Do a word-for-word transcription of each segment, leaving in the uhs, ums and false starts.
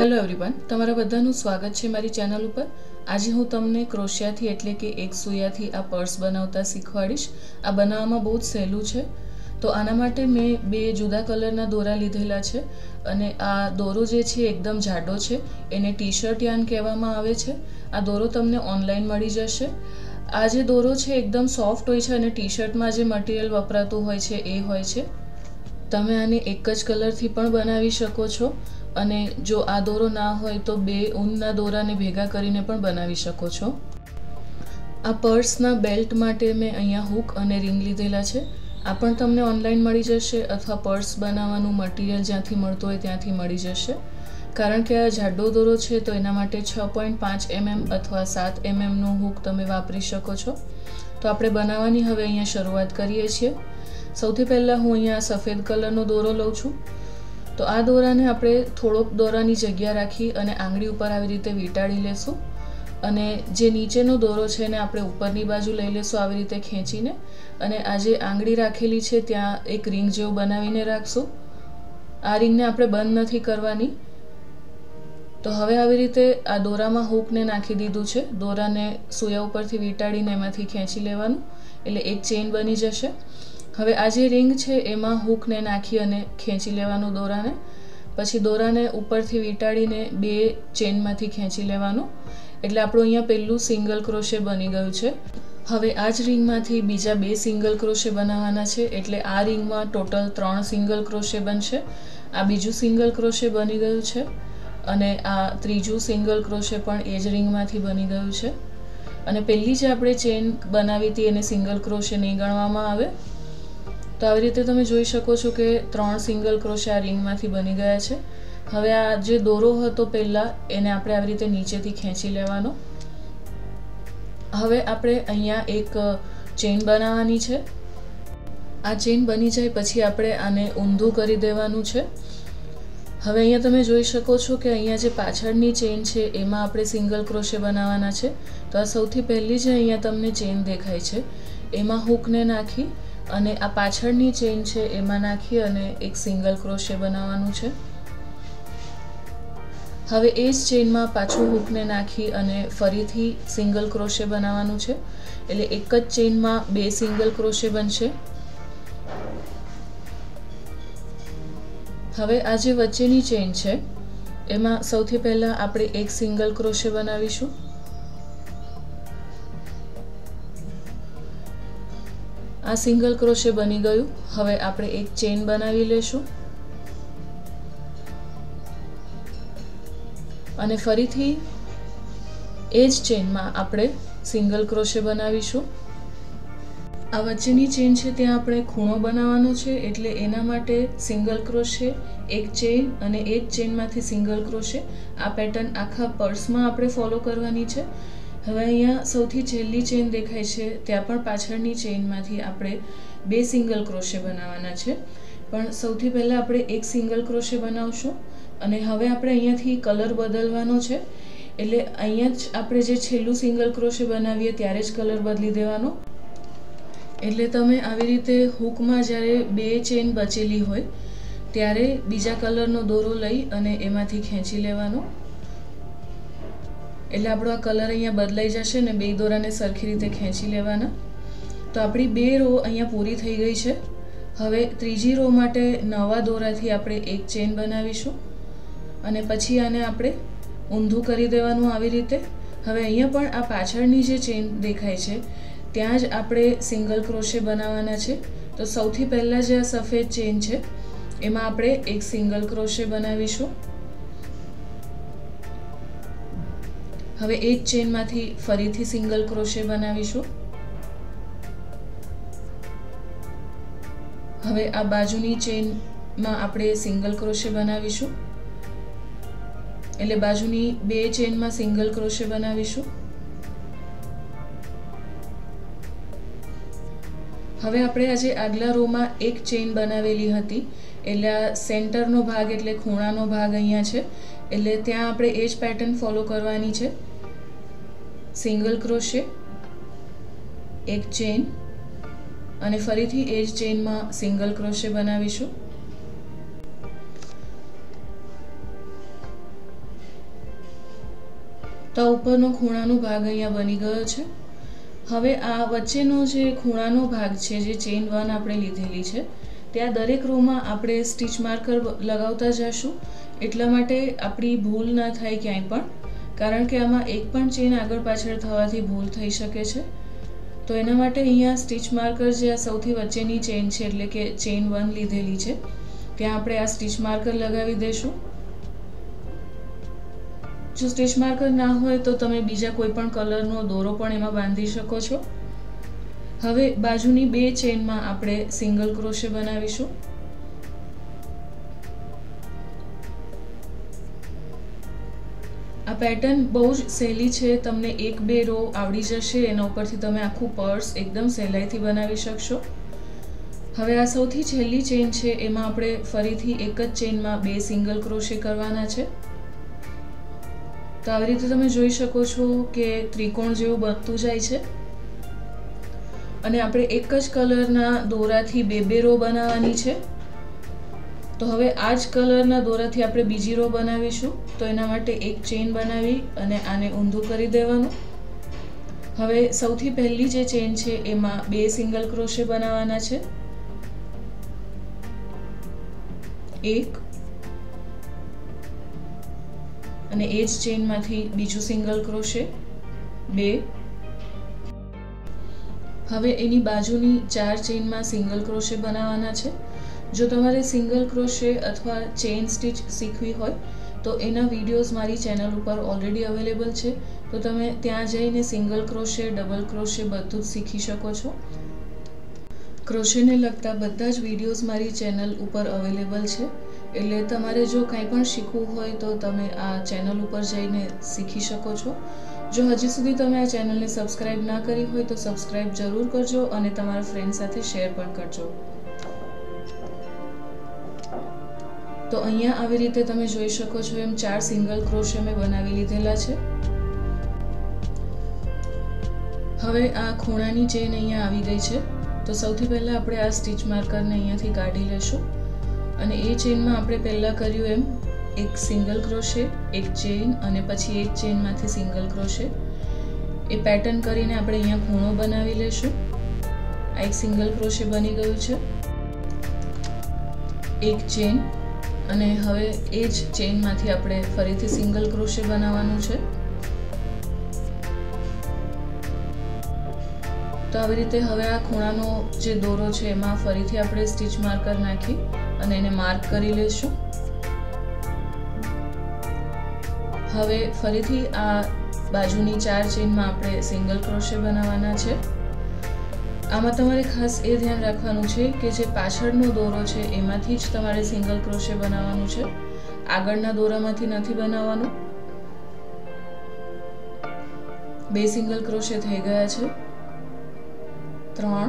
Hello everyone, તમારા બધાનું સ્વાગત છે મારી ચેનલ ઉપર। આજે હું તમને ક્રોશિયાથી એટલે કે એક સૂયાથી આ પર્સ બનાવતા શીખવાડીશ। આ બનાવવામાં બહુ જ સહેલું છે। તો આના માટે મેં બે જુદા કલરના દોરા લીધેલા છે અને આ દોરો જે છે એકદમ જાડો છે, એને ટી શર્ટ યાર્ન કહેવામાં આવે છે। આ દોરો તમને ઓનલાઈન મળી જશે। આ જે દોરો છે એકદમ સોફ્ટ હોય છે અને ટી શર્ટમાં જે મટીરિયલ વપરાતું હોય છે એ હોય છે। તમે આને એક જ કલરથી પણ બનાવી શકો છો અને જો આ દોરો ના હોય તો બે ઊનના દોરાને ભેગા કરીને પણ બનાવી શકો છો। આ પર્સના બેલ્ટ માટે મેં અહીંયા હૂક અને રિંગ લીધેલા છે। આ પણ તમને ઓનલાઈન મળી જશે અથવા પર્સ બનાવવાનું મટીરિયલ જ્યાંથી મળતું હોય ત્યાંથી મળી જશે। કારણ કે આ જાડો દોરો છે તો એના માટે છ પોઈન્ટ પાંચ એમએમ અથવા સાત એમએમનું હૂક તમે વાપરી શકો છો। તો આપણે બનાવવાની હવે અહીંયા શરૂઆત કરીએ છીએ। સૌથી પહેલાં હું અહીંયા સફેદ કલરનો દોરો લઉં છું। તો આ દોરાને આપણે થોડોક દોરાની જગ્યા રાખી અને આંગળી ઉપર આવી રીતે વીંટાળી લેશું અને જે નીચેનો દોરો છે એને આપણે ઉપરની બાજુ લઈ લેશું આવી રીતે ખેંચીને અને આ જે આંગળી રાખેલી છે ત્યાં એક રિંગ જેવું બનાવીને રાખશું। આ રિંગને આપણે બંધ નથી કરવાની। તો હવે આવી રીતે આ દોરામાં હૂકને નાખી દીધું છે। દોરાને સૂયા ઉપરથી વીંટાળીને એમાંથી ખેંચી લેવાનું એટલે એક ચેઇન બની જશે। હવે આ જે રિંગ છે એમાં હૂકને નાખી અને ખેંચી લેવાનું દોરાને, પછી દોરાને ઉપરથી વીંટાળીને બે ચેઇનમાંથી ખેંચી લેવાનું એટલે આપણું અહીંયા પહેલું સિંગલ ક્રોશે બની ગયું છે। હવે આ જ રિંગમાંથી બીજા બે સિંગલ ક્રોશે બનાવવાના છે એટલે આ રિંગમાં ટોટલ ત્રણ સિંગલ ક્રોશે બનશે। આ બીજું સિંગલ ક્રોશે બની ગયું છે અને આ ત્રીજું સિંગલ ક્રોશે પણ એ જ રિંગમાંથી બની ગયું છે અને પહેલી જે આપણે ચેઇન બનાવી હતી એને સિંગલ ક્રોશે નહીં ગણવામાં આવે। તો આવી રીતે તમે જોઈ શકો છો કે ત્રણ સિંગલ ક્રોશે આ રિંગમાંથી બની ગયા છે। હવે આ જે દોરો હતો પહેલાં એને આપણે આવી રીતે નીચેથી ખેંચી લેવાનો। હવે આપણે અહીંયા એક ચેઇન બનાવવાની છે। આ ચેઇન બની જાય પછી આપણે આને ઊંધું કરી દેવાનું છે। હવે અહીંયા તમે જોઈ શકો છો કે અહીંયા જે પાછળની ચેઇન છે એમાં આપણે સિંગલ ક્રોશે બનાવવાના છે। તો આ સૌથી પહેલી જે અહીંયા તમને ચેઇન દેખાય છે એમાં હૂકને નાખી અને આ પાછળની ચેઇન છે એમાં નાખી અને એક સિંગલ ક્રોશે બનાવવાનું છે। હવે એ જ ચેઇનમાં પાછું હૂકને નાખી અને ફરીથી સિંગલ ક્રોશે બનાવવાનું છે એટલે એક જ ચેઇનમાં બે સિંગલ ક્રોશે બનશે। હવે આ જે વચ્ચેની ચેઇન છે એમાં સૌથી પહેલાં આપણે એક સિંગલ ક્રોશે બનાવીશું। આ સિંગલ ક્રોશે બની ગયું। હવે આપણે એક ચેઇન બનાવી લેશું અને ફરીથી એ જ ચેઇનમાં આપણે સિંગલ ક્રોશે બનાવીશું। આ વચ્ચેની ચેઇન છે ત્યાં આપણે ખૂણો બનાવવાનો છે એટલે એના માટે સિંગલ ક્રોશે, એક ચેઇન અને એ જ ચેઇનમાંથી સિંગલ ક્રોશે। આ પેટર્ન આખા પર્સમાં આપણે ફોલો કરવાની છે। હવે અહીંયા સૌથી છેલ્લી ચેઇન દેખાય છે ત્યાં પણ પાછળની ચેઇનમાંથી આપણે બે સિંગલ ક્રોશે બનાવવાના છે પણ સૌથી પહેલાં આપણે એક સિંગલ ક્રોશે બનાવશું અને હવે આપણે અહીંયાથી કલર બદલવાનો છે એટલે અહીંયા જ આપણે જે છેલ્લું સિંગલ ક્રોશે બનાવીએ ત્યારે જ કલર બદલી દેવાનો। એટલે તમે આવી રીતે હૂકમાં જ્યારે બે ચેઇન બચેલી હોય ત્યારે બીજા કલરનો દોરો લઈ અને એમાંથી ખેંચી લેવાનો એટલે આપણો આ કલર અહીંયા બદલાઈ જશે ને બે દોરાને સરખી રીતે ખેંચી લેવાના। તો આપણી બે રો અહીંયા પૂરી થઈ ગઈ છે। હવે ત્રીજી રો માટે નવા દોરાથી આપણે એક ચેઇન બનાવીશું અને પછી આને આપણે ઊંધું કરી દેવાનું આવી રીતે। હવે અહીંયા પણ આ પાછળની જે ચેઇન દેખાય છે ત્યાં જ આપણે સિંગલ ક્રોશે બનાવવાના છે। તો સૌથી પહેલાં જે આ સફેદ ચેઇન છે એમાં આપણે એક સિંગલ ક્રોશે બનાવીશું। હવે એક ચેઇનમાંથી ફરીથી સિંગલ ક્રોશે બનાવીશું। હવે આ બાજુની ચેઇનમાં આપણે સિંગલ ક્રોશે બનાવીશું એટલે બાજુની બે ચેઇનમાં સિંગલ ક્રોશે બનાવીશું। હવે આપણે આજે આગલા રોમાં એક ચેઇન બનાવેલી હતી એટલે આ સેન્ટરનો ભાગ એટલે ખૂણાનો ભાગ અહીંયા છે એટલે ત્યાં આપણે એ જ પેટર્ન ફોલો કરવાની છે। સિંગલ ક્રોશે, એક ચેઇન અને ફરીથી એ જ ચેઇનમાં સિંગલ ક્રોશે બનાવીશું। તો આ ઉપરનો ખૂણાનો ભાગ અહીંયા બની ગયો છે. હવે આ વચ્ચેનો જે ખૂણાનો ભાગ છે, જે ચેન વન આપણે લીધેલી છે, ત્યાં દરેક રોમાં આપણે સ્ટીચ માર્કર લગાવતા જઈશું, એટલા માટે આપણી ભૂલ ના થાય ક્યાંય પણ, કારણ કે આમાં એક પણ ચેન આગળ પાછળ થવાથી ભૂલ થઈ શકે છે. તો એના માટે અહીંયા સ્ટીચ માર્કર જે આ સૌથી વચ્ચેની ચેન છે, એટલે કે ચેન વન લીધેલી છે, ત્યાં આપણે આ સ્ટીચ માર્કર લગાવી દઈશું. જો સ્ટીચ માર્કર ના હોય તો તમે બીજા કોઈ પણ કલરનો દોરો પણ એમાં બાંધી શકો છો. હવે બાજુની બે ચેનમાં આપણે સિંગલ ક્રોશે બનાવીશું. આ પેટર્ન બહુ જ સહેલી છે, તમને એક બે રો આવડી જશે, એના ઉપરથી તમે આખું પર્સ એકદમ સહેલાઈથી બનાવી શકશો. હવે આ સૌથી છેલ્લી ચેન છે, એમાં આપણે ફરીથી એક જ ચેનમાં બે સિંગલ ક્રોશે કરવાના છે. તો આવી રીતે તમે જોઈ શકો છો કે ત્રિકોણ જેવું બનતું જાય છે, અને આપણે એક જ કલરના દોરાથી બે બે રો બનાવવાની છે. તો હવે આ જ કલરના દોરાથી આપણે બીજી રો બનાવીશું. તો એના માટે એક ચેન બનાવી અને આને ઊંધું કરી દેવાનું. હવે સૌથી પહેલી જે ચેન છે એમાં બે સિંગલ ક્રોશે બનાવવાના છે. એક અને એ જ ચેનમાંથી બીજું સિંગલ ક્રોશે, બે. હવે એની બાજુની ચાર ચેનમાં સિંગલ ક્રોશે બનાવવાના છે. જો તમારે સિંગલ ક્રોશે અથવા ચેન સ્ટીચ શીખવી હોય તો એના વિડીયોઝ મારી ચેનલ ઉપર ઓલરેડી અવેલેબલ છે, તો તમે ત્યાં જઈને સિંગલ ક્રોશે, ડબલ ક્રોશે બધું જ શીખી શકો છો. ક્રોશેને લગતા બધા જ વિડીયોઝ મારી ચેનલ ઉપર અવેલેબલ છે, એટલે તમારે જો કંઈ પણ શીખવું હોય તો તમે આ ચેનલ ઉપર જઈને શીખી શકો છો. જો હજી સુધી તમે આ ચેનલને સબસ્ક્રાઈબ ના કરી હોય તો સબસ્ક્રાઈબ જરૂર કરજો અને તમારા ફ્રેન્ડ સાથે શેર પણ કરજો. તો અહીંયા આવી રીતે તમે જોઈ શકો છો એમ ચાર સિંગલ ક્રોશે મેં બનાવી લીધેલા છે. હવે આ ખૂણાની ચેન અહીંયા આવી ગઈ છે. તો સૌથી પહેલાં આપણે આ સ્ટીચ માર્કરને અહીંયાથી કાઢી લેશું, અને એ ચેનમાં આપણે પહેલાં કર્યું એમ એક સિંગલ ક્રોશે, એક ચેન અને પછી એક ચેનમાંથી સિંગલ ક્રોશે એ પેટર્ન કરીને આપણે અહીંયા ખૂણો બનાવી લેશું. આ એક સિંગલ ક્રોશે બની ગયું છે, એક ચેન, અને હવે એ જ ચેનમાંથી આપણે ફરીથી સિંગલ ક્રોશે બનાવવાનું છે. તો આવી રીતે હવે આ ખૂણાનો જે દોરો છે એમાં ફરીથી આપણે સ્ટીચ માર્કર નાખી અને એને માર્ક કરી લઈશું. હવે ફરીથી આ બાજુની ચાર ચેનમાં આપણે સિંગલ ક્રોશે બનાવવાના છે. આમાં તમારે ખાસ એ ધ્યાન રાખવાનું છે કે જે પાછળનો દોરો છે એમાંથી જ તમારે સિંગલ ક્રોશે બનાવવાનું છે, આગળના દોરામાંથી નથી બનાવવાનું. બે સિંગલ ક્રોશે થઈ ગયા છે, ત્રણ,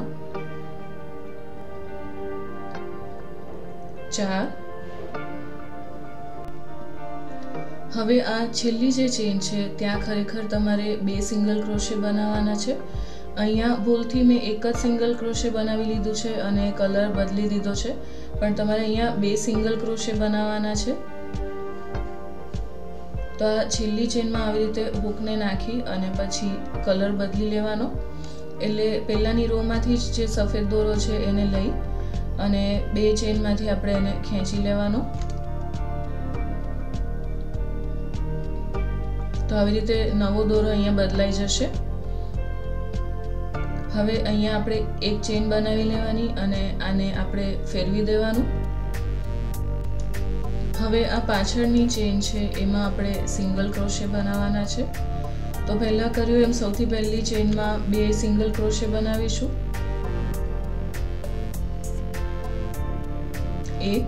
ચાર. હવે આ છેલ્લી જે ચેન છે ત્યાં ખરેખર તમારે બે સિંગલ ક્રોશે બનાવવાના છે. અહીંયા ભૂલથી મેં એક જ સિંગલ ક્રોશે બનાવી લીધું છે અને કલર બદલી દીધો છે, પણ તમારે અહીંયા બે સિંગલ ક્રોશે બનાવવાના છે. તો આ છેલ્લી ચેનમાં આવી રીતે હૂકને નાખી અને પછી કલર બદલી લેવાનો, એટલે પહેલાંની રોમાંથી જ જે સફેદ દોરો છે એને લઈ અને બે ચેનમાંથી આપણે એને ખેંચી લેવાનો. તો આવી રીતે નવો દોરો અહીંયા બદલાઈ જશે. હવે અહીંયા આપણે એક ચેન બનાવી લેવાની અને આને આપણે ફેરવી દેવાનું. હવે આ પાછળની ચેન છે એમાં આપણે સિંગલ ક્રોશે બનાવવાના છે. તો પહેલા કર્યું એમ સૌથી પહેલી ચેનમાં બે સિંગલ ક્રોશે બનાવીશું. એક,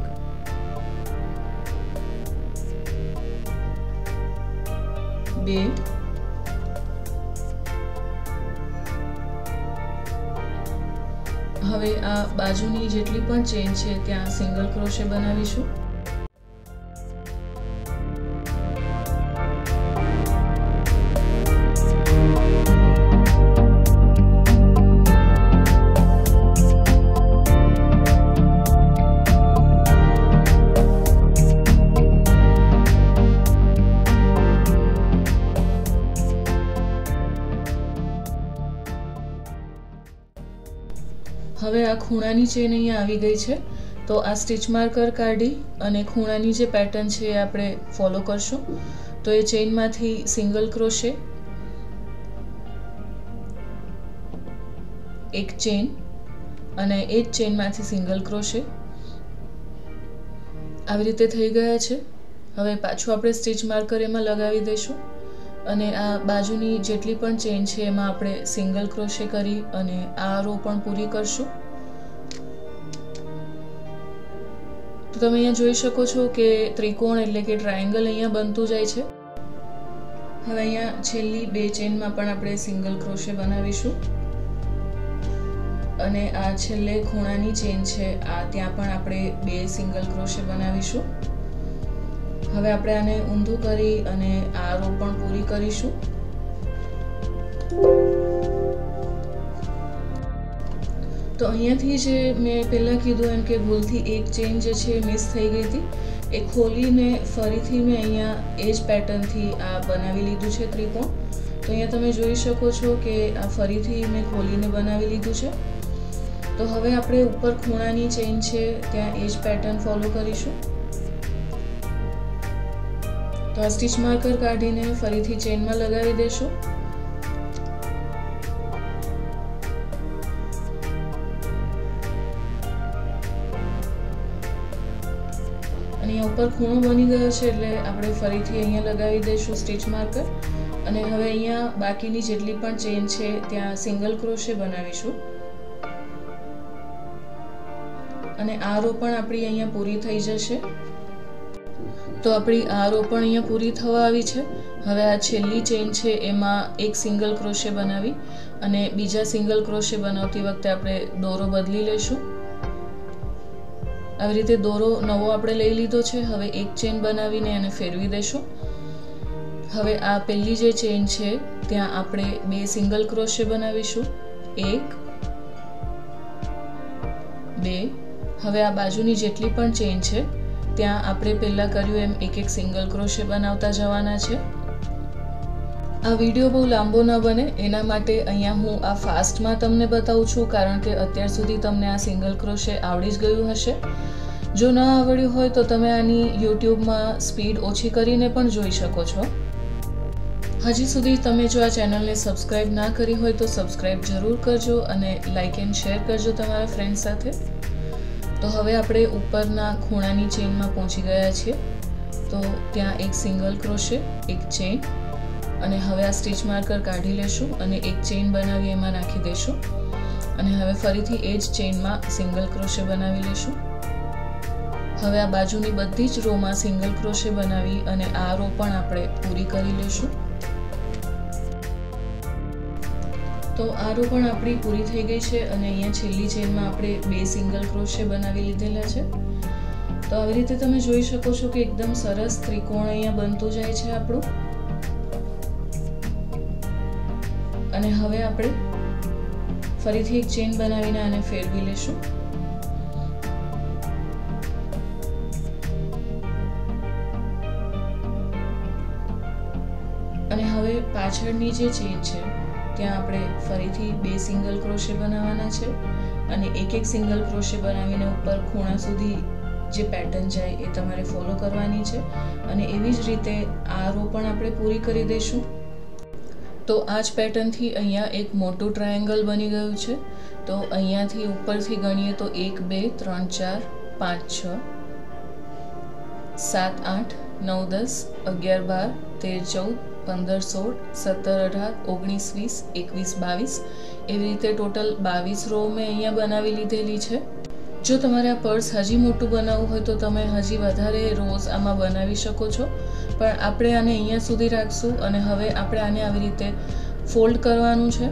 બે, હવે આ બાજુની જેટલી પણ ચેન છે ત્યાં સિંગલ ક્રોશે બનાવીશું. હવે આ ખૂણાની ચેન અહીંયા આવી ગઈ છે, તો આ સ્ટિચ માર્કર કાઢી અને ખૂણાની જે પેટર્ન છે એ આપણે ફોલો કરશું. તો એ ચેનમાંથી સિંગલ ક્રોશે, એક ચેન અને એ જ ચેનમાંથી સિંગલ ક્રોશે, આવી રીતે થઈ ગયા છે. હવે પાછું આપણે સ્ટિચ માર્કર એમાં લગાવી દઈશું અને આ બાજુની જેટલી પણ ચેન છે એમાં આપણે સિંગલ ક્રોશે કરી અને આ રો પણ પૂરી કરશું. તો તમે અહીંયા જોઈ શકો છો કે ત્રિકોણ એટલે કે ટ્રાયેંગલ અહીંયા બનતું જાય છે. હવે અહીંયા છેલ્લી બે ચેનમાં પણ આપણે સિંગલ ક્રોશે બનાવીશું અને આ છેલ્લે ખૂણાની ચેન છે આ ત્યાં પણ આપણે બે સિંગલ ક્રોશે બનાવીશું. હવે આપણે આને ઊંધું કરી અને આ રો પણ પૂરી કરીશું. તો અહીંયાથી જે મેં પહેલાં કીધું એમ કે ભૂલથી એક ચેન જે છે મિસ થઈ ગઈ હતી, એ ખોલીને ફરીથી મેં અહીંયા એ જ પેટર્નથી આ બનાવી લીધું છે ત્રિકોણ. તો અહીંયા તમે જોઈ શકો છો કે આ ફરીથી મેં ખોલીને બનાવી લીધું છે. તો હવે આપણે ઉપર ખૂણાની ચેન છે ત્યાં એ જ પેટર્ન ફોલો કરીશું. તો આ સ્ટિચ માર્કર કાઢીને ફરીથી ચેનમાં લગાવી દેશું. અને અહીંયા ઉપર ખૂણો બની ગયો છે એટલે આપણે ફરીથી અહીંયા લગાવી દઈશું સ્ટિચ માર્કર અને હવે અહીંયા બાકીની જેટલી પણ ચેન છે ત્યાં સિંગલ ક્રોશે બનાવીશું અને આ રો પણ આપણી અહીંયા પૂરી થઈ જશે. તો આપણી આ રો પણ અહીંયા પૂરી થવા આવી છે. હવે આ છેલ્લી ચેન છે એમાં એક સિંગલ ક્રોશે બનાવી અને બીજા સિંગલ ક્રોશે બનાવતી વખતે આપણે દોરો બદલી લઈશું. આવી રીતે દોરો નવો આપણે લઈ લીધો છે. હવે એક ચેન બનાવીને એને ફેરવી દઈશું. હવે આ પહેલી જે ચેન છે ત્યાં આપણે બે સિંગલ ક્રોશે બનાવીશું, એક, બે. હવે આ બાજુની જેટલી પણ ચેન છે ત્યાં આપણે પહેલાં કર્યું એમ એક એક સિંગલ ક્રોશે બનાવતા જવાના છે. આ વિડીયો બહુ લાંબો ન બને એના માટે અહીંયા હું આ ફાસ્ટમાં તમને બતાવું છું, કારણ કે અત્યાર સુધી તમને આ સિંગલ ક્રોશે આવડી જ ગયું હશે. જો ન આવડ્યું હોય તો તમે આની યુટ્યુબમાં સ્પીડ ઓછી કરીને પણ જોઈ શકો છો. હજી સુધી તમે જો આ ચેનલને સબસ્ક્રાઈબ ના કરી હોય તો સબસ્ક્રાઈબ જરૂર કરજો અને લાઇક એન્ડ શેર કરજો તમારા ફ્રેન્ડ સાથે. તો હવે આપણે ઉપરના ખૂણાની ચેનમાં પહોંચી ગયા છીએ. તો ત્યાં એક સિંગલ ક્રોશે, એક ચેન અને હવે આ સ્ટિચ માર્કર કાઢી લેશું અને એક ચેન બનાવી એમાં નાખી દઈશું અને હવે ફરીથી એ જ ચેનમાં સિંગલ ક્રોશે બનાવી લઈશું. હવે આ બાજુની બધી જ રોમાં સિંગલ ક્રોશે બનાવી અને આ રો પણ આપણે પૂરી કરી લઈશું. તો આ રો પણ આપણી પૂરી થઈ ગઈ છે અને અહીંયા છેલ્લી ચેનમાં આપણે બે સિંગલ ક્રોશે બનાવી લીધેલા છે. તો આવી રીતે તમે જોઈ શકો છો કે એકદમ સરસ ત્રિકોણ અહીંયા બનતું જાય છે આપણું. અને હવે આપણે ફરીથી એક ચેન બનાવીને આને ફેરવી લેશું. અને હવે પાછળની જે ચેન છે ત્યાં આપણે ફરીથી બે સિંગલ ક્રોશે બનાવવાના છે અને એક એક સિંગલ ક્રોશે બનાવીને ઉપર ખૂણા સુધી જે પેટર્ન જાય એ તમારે ફોલો કરવાની છે અને એવી જ રીતે આ રો પણ આપણે પૂરી કરી દઈશું. તો આ જ પેટર્નથી અહીંયા એક મોટું ટ્રાયેંગલ બની ગયું છે. તો અહીંયાથી ઉપરથી ગણીએ તો એક, બે, ત્રણ, ચાર, પાંચ, છ, સાત, આઠ, નવ, દસ, અગિયાર, બાર, તેર, ચૌદ, પંદર, સોળ, સત્તર, અઢાર, ઓગણીસ, વીસ, એકવીસ, બાવીસ એવી રીતે ટોટલ બાવીસ રો મેં અહીંયા બનાવી લીધેલી છે. જો તમારે આ પર્સ હજી મોટું બનાવવું હોય તો તમે હજી વધારે રોઝ આમાં બનાવી શકો છો, પણ આપણે આને અહીંયા સુધી રાખશું અને હવે આપણે આને આવી રીતે ફોલ્ડ કરવાનું છે.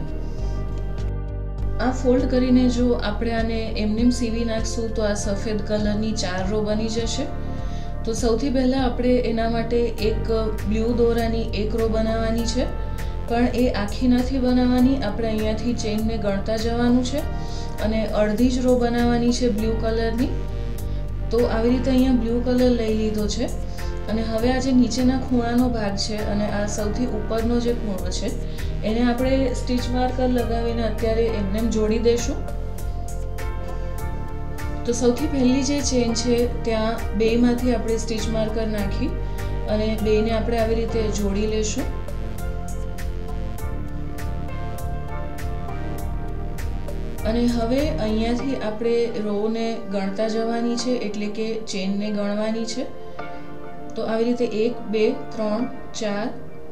આ ફોલ્ડ કરીને જો આપણે આને એમનેમ સીવી નાખશું તો આ સફેદ કલરની ચાર રો બની જશે. તો સૌથી પહેલાં આપણે એના માટે એક બ્લુ દોરાની એક રો બનાવવાની છે, પણ એ આખી નથી બનાવવાની. આપણે અહીંયાથી ચેનને ગણતા જવાનું છે અને અડધી જ રો બનાવવાની છે બ્લુ કલરની. તો આવી રીતે અહીંયા બ્લુ કલર લઈ લીધો છે અને હવે આ જે નીચેના ખૂણાનો ભાગ છે અને આ સૌથી ઉપરનો જે ખૂણો છે એને આપણે સ્ટિચ માર્કર લગાવીને અત્યારે એમને જોડી દઈશું. તો સૌથી પહેલી જે ચેન છે ત્યાં બેમાંથી આપણે સ્ટીચ માર્કર નાખી અને બેને આપણે આવી રીતે જોડી લેશું. અને હવે અહીંયાથી આપણે રોને ગણતા જવાની છે, એટલે કે ચેનને ગણવાની છે. તો આવી રીતે એક બે ત્રણ ચાર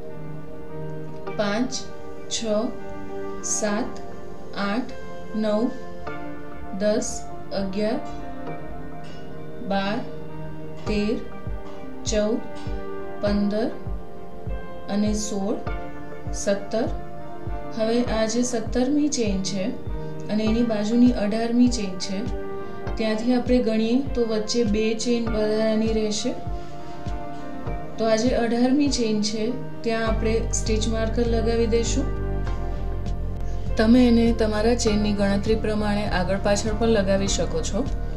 પાંચ છ સાત આઠ નવ દસ અગિયાર બાર તેર ચૌદ પંદર અને સોળ સત્તર. હવે આ જે સત્તરમી ચેન છે અને એની બાજુની અઢારમી ચેન છે ત્યાંથી આપણે ગણીએ તો વચ્ચે બે ચેન વધારાની રહેશે. તો આ જે અઢારમી ચેન છે ત્યાં આપણે સ્ટીચ માર્કર લગાવી દઈશું. તમે એને તમારા ચેનની ગણતરી પ્રમાણે આગળ પાછળ પણ લગાવી શકો છો.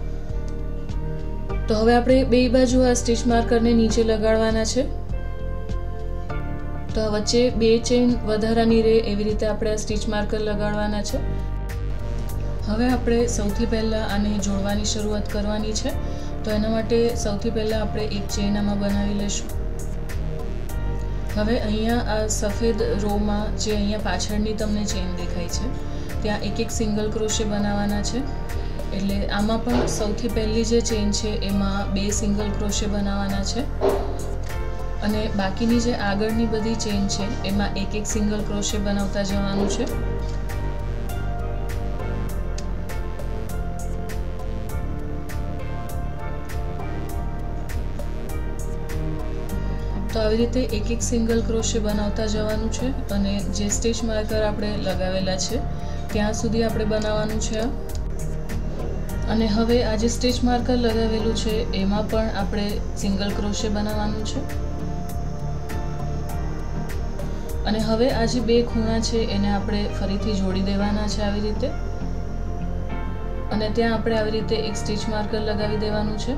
તો હવે આપણે બે બાજુ આ સ્ટીચ માર્કરને નીચે લગાડવાના છે. તો વચ્ચે બે ચેન વધારાની રહે એવી રીતે આપણે આ સ્ટીચ માર્કર લગાડવાના છે. હવે આપણે સૌથી પહેલાં આને જોડવાની શરૂઆત કરવાની છે. તો એના માટે સૌથી પહેલાં આપણે એક ચેન આમાં બનાવી લઈશું. હવે અહીંયા આ સફેદ રોમાં જે અહીંયા પાછળની તમને ચેન દેખાય છે ત્યાં એક એક સિંગલ ક્રોશે બનાવવાના છે. એટલે આમાં પણ સૌથી પહેલી જે ચેન છે એમાં બે સિંગલ ક્રોશે બનાવવાના છે અને બાકીની જે આગળની બધી ચેન છે એમાં એક એક સિંગલ ક્રોશે બનાવતા જવાનું છે. તો આવી રીતે એક એક સિંગલ ક્રોશે બનાવતા જવાનું છે અને જે સ્ટીચ માર્કર આપણે લગાવેલા છે ત્યાં સુધી આપણે બનાવવાનું છે. અને હવે આ જે સ્ટીચ માર્કર લગાવેલું છે એમાં પણ આપણે સિંગલ ક્રોશે બનાવવાનું છે. અને હવે આ જે બે ખૂણા છે એને આપણે ફરીથી જોડી દેવાના છે આવી રીતે. અને ત્યાં આપણે આવી રીતે એક સ્ટીચ માર્કર લગાવી દેવાનું છે.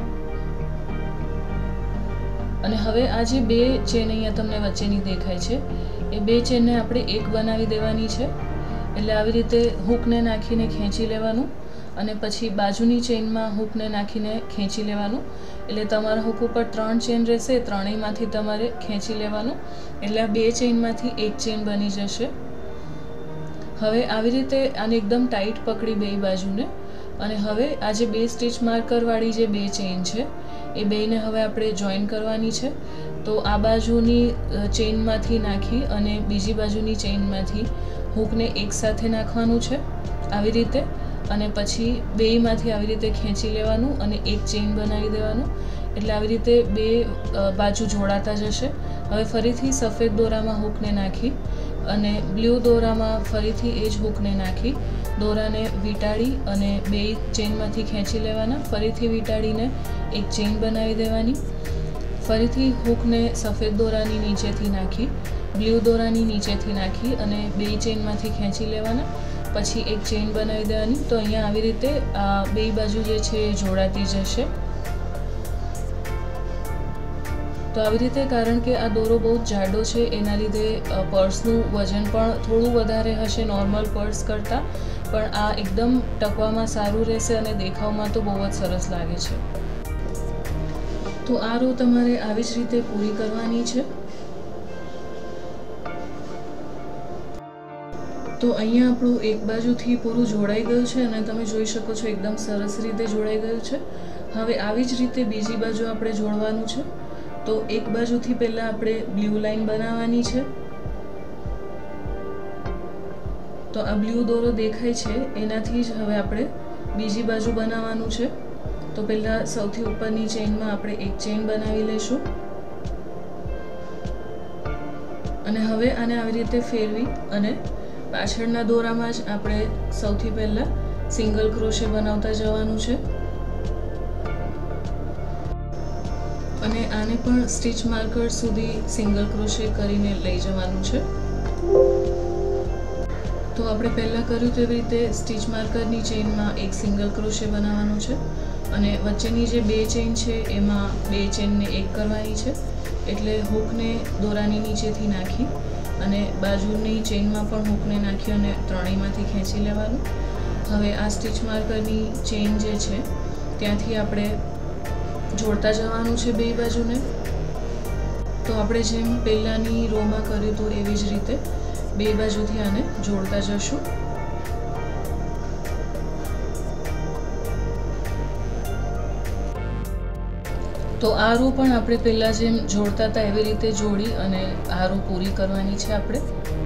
અને હવે આ જે બે ચેન અહીંયા તમને વચ્ચેની દેખાય છે એ બે ચેનને આપણે એક બનાવી દેવાની છે. એટલે આવી રીતે હૂકને નાખીને ખેંચી લેવાનું અને પછી બાજુની ચેનમાં હૂકને નાખીને ખેંચી લેવાનું. એટલે તમારા હૂક ઉપર ત્રણ ચેન રહેશે, ત્રણેયમાંથી તમારે ખેંચી લેવાનું. એટલે આ બે ચેનમાંથી એક ચેન બની જશે. હવે આવી રીતે આને એકદમ ટાઈટ પકડી બે બાજુને અને હવે આ જે બે સ્ટીચ માર્કરવાળી જે બે ચેન છે એ બેને હવે આપણે જોઈન કરવાની છે. તો આ બાજુની ચેનમાંથી નાખી અને બીજી બાજુની ચેનમાંથી હૂકને એકસાથે નાખવાનું છે આવી રીતે. અને પછી બેયમાંથી આવી રીતે ખેંચી લેવાનું અને એક ચેન બનાવી દેવાનું. એટલે આવી રીતે બે બાજુ જોડાતા જશે. હવે ફરીથી સફેદ દોરામાં હૂકને નાખી અને બ્લુ દોરામાં ફરીથી એ જ હૂકને નાખી દોરાને વીંટાળી અને બે ચેનમાંથી ખેંચી લેવાના. ફરીથી વીંટાળીને એક ચેન બનાવી દેવાની. ફરીથી હૂકને સફેદ દોરાની નીચેથી નાખી બ્લુ દોરાની નીચેથી નાખી અને બે ચેનમાંથી ખેંચી લેવાના. પછી એક ચેન બનાવી દેવાની. તો અહીંયા આવી રીતે આ બે બાજુ જે છે એ જોડાતી જશે. તો આવી રીતે કારણ કે આ દોરો બહુ જ જાડો છે એના લીધે પર્સનું વજન પણ થોડું વધારે હશે નોર્મલ પર્સ કરતાં, પણ આ એકદમ ટકવામાં સારું રહેશે અને દેખાવમાં તો બહુ જ સરસ લાગે છે. તો આ રો તમારે આવી જ રીતે પૂરી કરવાની છે. તો અહીંયા આપણું એક બાજુથી પૂરું જોડાઈ ગયું છે અને તમે જોઈ શકો છો એકદમ સરસ રીતે જોડાઈ ગયું છે. હવે આવી જ રીતે બીજી બાજુ આપણે જોડવાનું છે. તો એક બાજુથી પહેલાં આપણે બ્લુ લાઈન બનાવવાની છે. તો આ બ્લુ દોરો દેખાય છે એનાથી જ હવે આપણે બીજી બાજુ બનાવવાનું છે. તો પહેલાં સૌથી ઉપરની ચેનમાં આપણે એક ચેન બનાવી લઈશું અને હવે આને આવી રીતે ફેરવી અને પાછળના દોરામાં જ આપણે સૌથી પહેલાં સિંગલ ક્રોશે બનાવતા જવાનું છે અને આને પણ સ્ટીચ માર્કર સુધી સિંગલ ક્રોશે કરીને લઈ જવાનું છે. તો આપણે પહેલાં કર્યું તેવી રીતે સ્ટીચ માર્કરની ચેનમાં એક સિંગલ ક્રોશે બનાવવાનું છે અને વચ્ચેની જે બે ચેન છે એમાં બે ચેનને એક કરવાની છે. એટલે હૂકને દોરાની નીચેથી નાખી અને બાજુની ચેનમાં પણ હૂકને નાખી અને ત્રણેયમાંથી ખેંચી લેવાનું. હવે આ સ્ટીચ માર્કરની ચેઇન જે છે ત્યાંથી આપણે જોડતા જવાનું છે બે બાજુને. તો આપણે જેમ પહેલાંની રોમાં કર્યું હતું એવી જ રીતે બે બાજુથી આને જોડતા જશું. તો આ રો પણ આપણે પહેલાં જેમ જોડતા હતા એવી રીતે જોડી અને આ રો પૂરી કરવાની છે આપણે.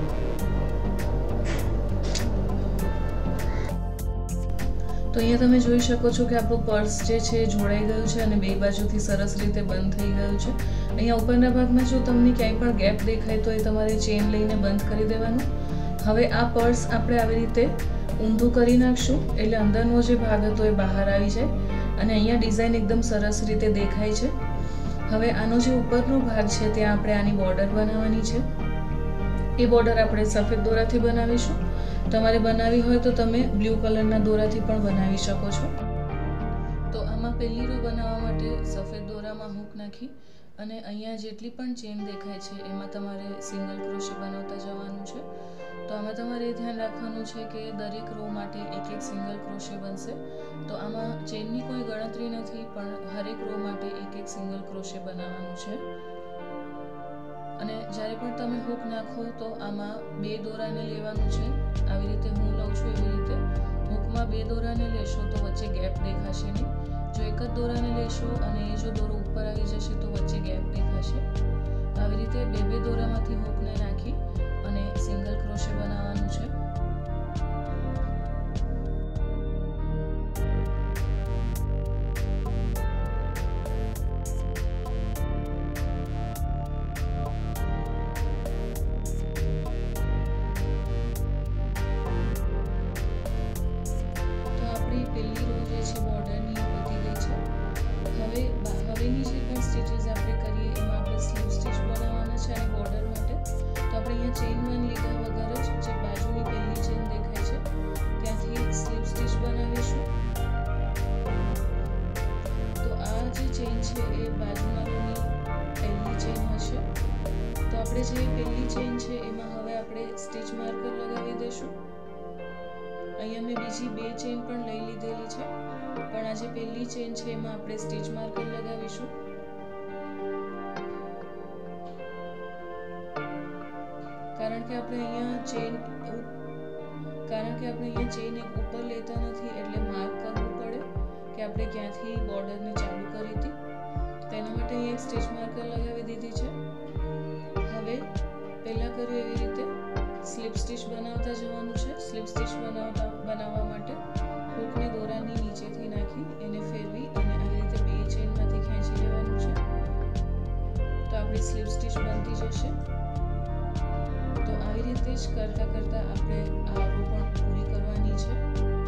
તો અહીંયા તમે જોઈ શકો છો કે આપણું પર્સ જે છે જોડાઈ ગયું છે અને બે બાજુથી સરસ રીતે બંધ થઈ ગયું છે. અહીંયા ઉપરના ભાગમાં જો તમને ક્યાંય પણ ગેપ દેખાય તો એ તમારે ચેન લઈને બંધ કરી દેવાનું. હવે આ પર્સ આપણે આવી રીતે ઊંધું કરી નાખશું એટલે અંદરનો જે ભાગ હતો એ બહાર આવી જાય અને અહીંયા ડિઝાઇન એકદમ સરસ રીતે દેખાય છે. હવે આનો જે ઉપરનો ભાગ છે ત્યાં આપણે આની બોર્ડર બનાવવાની છે. એ બોર્ડર આપણે સફેદ દોરાથી બનાવીશું. તમારે બનાવી હોય તો તમે બ્લુ કલરના દોરાથી પણ બનાવી શકો છો. તો આમાં પહેલી રો બનાવવા માટે સફેદ દોરામાં હૂક નાખી અને અહીંયા જેટલી પણ ચેન દેખાય છે એમાં તમારે સિંગલ ક્રોશી બનાવતા જવાનું છે. તો આમાં તમારે ધ્યાન રાખવાનું છે કે દરેક રો માટે એક એક સિંગલ ક્રોશી બનશે. તો આમાં ચેનની કોઈ ગણતરી નથી પણ હરેક રો માટે એક એક સિંગલ ક્રોશી બનાવવાનું છે. અને જ્યારે પણ તમે હૂક નાખો તો આમાં બે દોરાને લેવાનું છે. આવી રીતે હું લઉં છું એવી રીતે હૂકમાં બે દોરાને લેશો તો વચ્ચે ગેપ દેખાશે નહીં. જો એક જ દોરાને લેશો અને એ જો દોરો ઉપર આવી જશે તો વચ્ચે ગેપ દેખાશે. આવી રીતે બે બે દોરામાંથી હૂકને નાખી અને સિંગલ ક્રોશી બનાવવાનું છે. જે પહેલી ચેન છે એમાં હવે આપણે સ્ટીચ માર્કર લગાવી દઈશું. અહીંયા મેં બીજી બે ચેન પણ લઈ લીધેલી છે પણ આ જે પહેલી ચેન છે એમાં આપણે સ્ટીચ માર્કર લગાવીશું. કારણ કે આપણે અહીંયા ચેન કારણ કે આપણે અહીંયા ચેન એક ઉપર લેતા નથી એટલે માર્ક કરવું પડે કે આપણે ક્યાંથી બોર્ડરને ચાલુ કરી હતી. તેના માટે અહીંયા એક સ્ટીચ માર્કર લગાવી દીધી છે. હવે પહેલા કર્યું એવી રીતે સ્લીપ સ્ટીચ બનાવતા જવાનું છે. સ્લીપ સ્ટીચ બનાવતા બનાવવા માટે હૂકને દોરાની નીચેથી નાખી એને ફેરવી અને આવી રીતે બે ચેનમાંથી ખેંચી લેવાનું છે. તો આપણી સ્લીપ સ્ટીચ બનતી જશે. તો આવી રીતે જ કરતા કરતા આપણે આ રો પણ પૂરી કરવાની છે.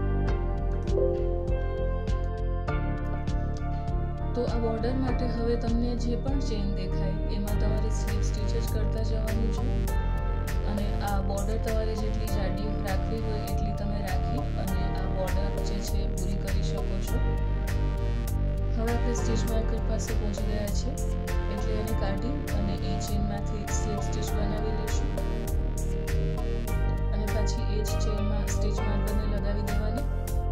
તો આ બોર્ડર માટે હવે તમને જે પણ ચેન દેખાય એમાં તમારે સ્લીપ સ્ટીચ જ કરતા જવાનું છે અને આ બોર્ડર તમારે જેટલી જાડી રાખવી હોય એટલી તમે રાખી અને આ બોર્ડર જે છે પૂરી કરી શકો છો. હવે આપણે સ્ટીચ માર્કર પાસે પહોંચી ગયા છે એટલે એને કાઢી અને એ ચેનમાંથી સ્લીપ સ્ટીચ બનાવી લઈશું અને પછી એ જ ચેનમાં સ્ટીચ માર્કરને લગાવી દેવાની.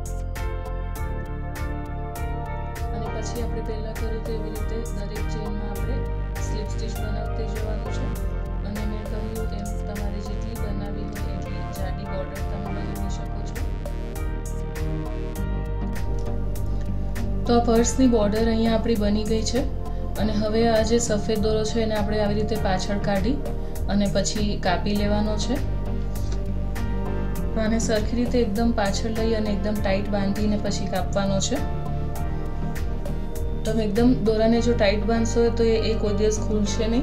પછી આપણે પહેલા કર્યું તો એવી રીતે દરેક ચેનમાં આપણે સ્લીપ સ્ટીચ બનાવતી જવાનું છે અને મેં કહ્યું એમ તમારે જેટલી બનાવી હોય એટલી જાડી બોર્ડર તમે બનાવી શકો છો. તો આ પર્સની બોર્ડર અહીંયા આપણી બની ગઈ છે અને હવે આ જે સફેદ દોરો છે એને આપણે આવી રીતે પાછળ કાઢી અને પછી કાપી લેવાનો છે. આને સરખી રીતે એકદમ પાછળ લઈ અને એકદમ ટાઈટ બાંધીને પછી કાપવાનો છે. તમે એકદમ દોરાને જો ટાઈટ બાંધશો તો એ કોઈ દિવસ ખુલશે નહીં.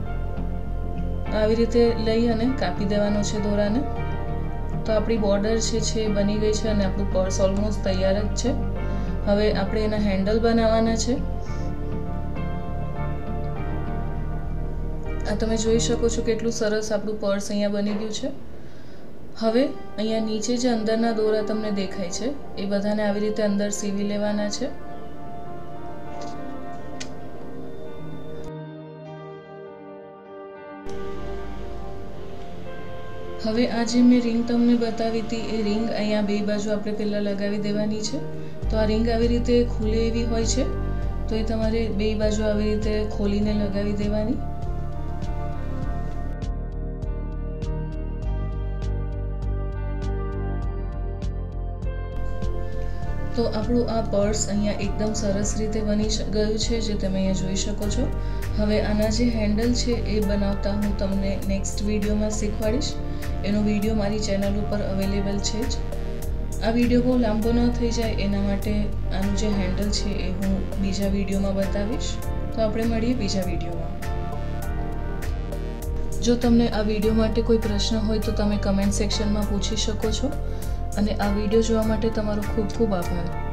આવી રીતે લઈ અને કાપી દેવાનો છે દોરાને. તો આપણી બોર્ડર છે છે બની ગઈ છે અને આપણું પર્સ ઓલમોસ્ટ તૈયાર જ છે. હવે આપણે એના હેન્ડલ બનાવવાના છે. આ તમે જોઈ શકો છો કેટલું સરસ આપણું પર્સ અહીંયા બની ગયું છે. હવે અહીંયા નીચે જે અંદરના દોરા તમને દેખાય છે એ બધાને આવી રીતે અંદર સીવી લેવાના છે. હવે આ જે મેં રિંગ તમને બતાવી હતી એ રિંગ અહીંયા બે બાજુ આપણે પહેલાં લગાવી દેવાની છે. તો આ રિંગ આવી રીતે ખુલે એવી હોય છે, તો એ તમારે બે બાજુ આવી રીતે ખોલીને લગાવી દેવાની. તો આપણું આ પર્સ અહીંયા એકદમ સરસ રીતે બની ગયું છે, જે તમે અહીંયા જોઈ શકો છો. હવે આના જે હેન્ડલ છે એ બનાવતા હું તમને નેક્સ્ટ વિડીયોમાં શીખવાડીશ. એનો વિડીયો મારી ચેનલ ઉપર અવેલેબલ છે જ. આ વિડીયો બહુ લાંબો ન થઈ જાય એના માટે આનું જે હેન્ડલ છે એ હું બીજા વિડીયોમાં બતાવીશ. તો આપણે મળીએ બીજા વિડીયોમાં. જો તમને આ વિડીયો માટે કોઈ પ્રશ્ન હોય તો તમે કમેન્ટ સેક્શનમાં પૂછી શકો છો. અને આ વિડીયો જોવા માટે તમારો ખૂબ ખૂબ આભાર.